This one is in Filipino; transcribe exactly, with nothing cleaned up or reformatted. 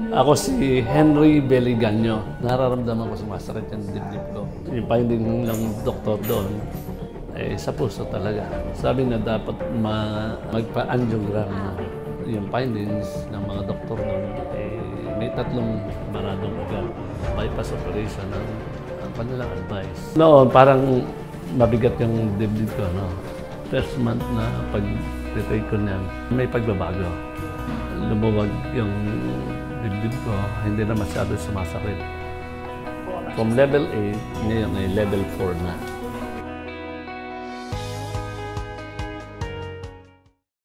Ako si Henry Beliganyo. Nararamdaman ko sumasakit yung dibdib ko. Yung finding ng doktor doon, eh, sa puso talaga. Sabi na dapat ma magpa-angiogram na. Yung findings ng mga doktor doon, eh, may tatlong maradong ugat. Bypass operation ang, ang kanilang advice. Noon, parang mabigat yung dibdib ko. No? First month na pag-take ko niyan, may pagbabago. Lumuwag yung dibdib ko, hindi na masyado sumasakit. From level eight, ngayon ay level four na.